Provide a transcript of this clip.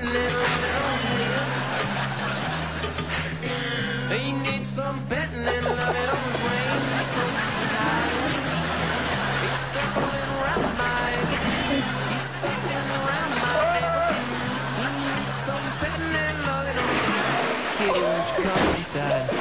petting and loving on his head. He needs some petting and loving on his brain. So tonight, he's circling around my head. He's circling around my neck. He needs some petting and loving on his head. Kitty, won't you come inside?